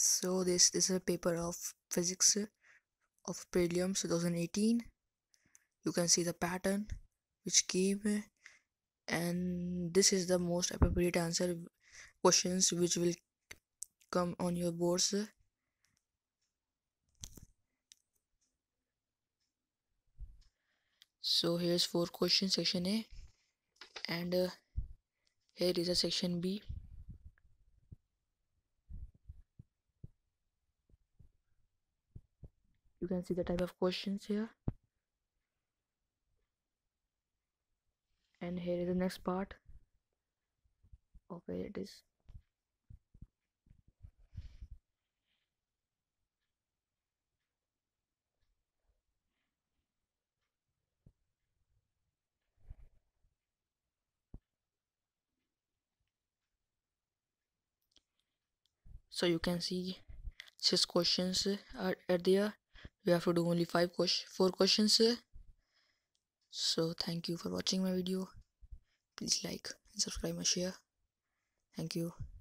So this is a paper of physics of prelims 2018. You can see the pattern which came, and this is the most appropriate answer questions which will come on your boards. So here's 4 questions, section A, and here is a section B. You can see the type of questions here, and here is the next part of where it is. So you can see 6 questions are there. You have to do only 4 questions. So thank you for watching my video. Please like and subscribe and share. Thank you.